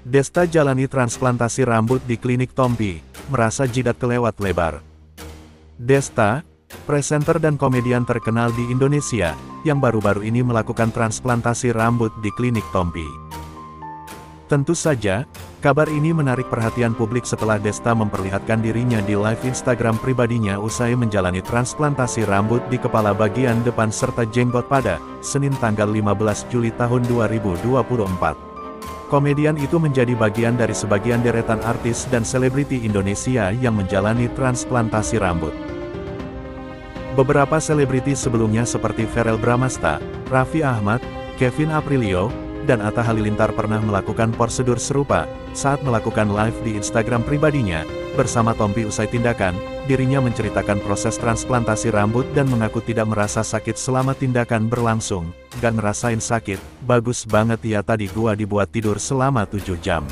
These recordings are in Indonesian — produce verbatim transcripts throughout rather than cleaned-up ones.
Desta jalani transplantasi rambut di klinik Tompi, merasa jidat kelewat lebar. Desta, presenter dan komedian terkenal di Indonesia, yang baru-baru ini melakukan transplantasi rambut di klinik Tompi. Tentu saja, kabar ini menarik perhatian publik setelah Desta memperlihatkan dirinya di live Instagram pribadinya usai menjalani transplantasi rambut di kepala bagian depan serta jenggot pada Senin tanggal lima belas Juli tahun dua ribu dua puluh empat. Komedian itu menjadi bagian dari sebagian deretan artis dan selebriti Indonesia yang menjalani transplantasi rambut. Beberapa selebriti sebelumnya seperti Verrell Bramasta, Raffi Ahmad, Kevin Aprilio, dan Atta Halilintar pernah melakukan prosedur serupa. Saat melakukan live di Instagram pribadinya, bersama Tompi usai tindakan, dirinya menceritakan proses transplantasi rambut dan mengaku tidak merasa sakit selama tindakan berlangsung. Gak ngerasain sakit, bagus banget ya tadi gua dibuat tidur selama tujuh jam.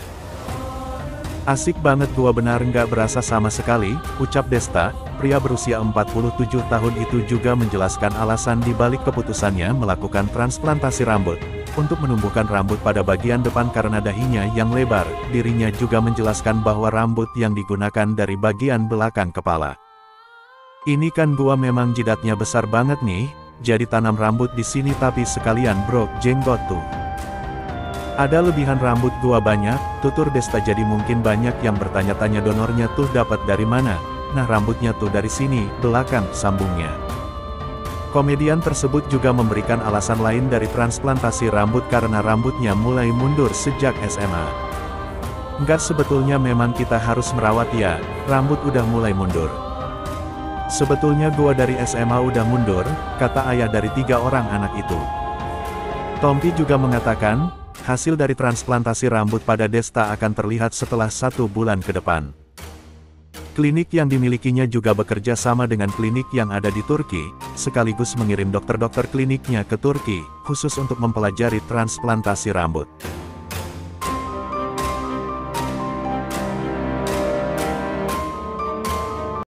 Asik banget gua benar nggak berasa sama sekali, ucap Desta. Pria berusia empat puluh tujuh tahun itu juga menjelaskan alasan di balik keputusannya melakukan transplantasi rambut. Untuk menumbuhkan rambut pada bagian depan karena dahinya yang lebar, dirinya juga menjelaskan bahwa rambut yang digunakan dari bagian belakang kepala. Ini kan gua memang jidatnya besar banget nih, jadi tanam rambut di sini tapi sekalian bro, jenggot tuh. Ada lebihan rambut gua banyak, tutur Desta. Jadi mungkin banyak yang bertanya-tanya donornya tuh dapat dari mana. Nah rambutnya tuh dari sini, belakang, sambungnya. Komedian tersebut juga memberikan alasan lain dari transplantasi rambut karena rambutnya mulai mundur sejak S M A. Enggak, sebetulnya memang kita harus merawat ya, rambut udah mulai mundur. Sebetulnya gua dari S M A udah mundur, kata ayah dari tiga orang anak itu. Tompi juga mengatakan, hasil dari transplantasi rambut pada Desta akan terlihat setelah satu bulan ke depan. Klinik yang dimilikinya juga bekerja sama dengan klinik yang ada di Turki, sekaligus mengirim dokter-dokter kliniknya ke Turki, khusus untuk mempelajari transplantasi rambut.